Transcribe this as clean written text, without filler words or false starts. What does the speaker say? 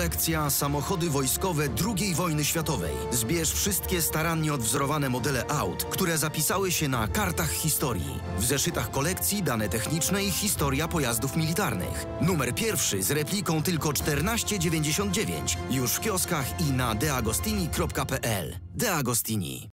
kolekcja Samochody wojskowe II wojny światowej. Zbierz wszystkie starannie odwzorowane modele aut, które zapisały się na kartach historii. W zeszytach kolekcji dane techniczne i historia pojazdów militarnych. Numer pierwszy z repliką tylko 14,99. Już w kioskach i na deagostini.pl. De Agostini.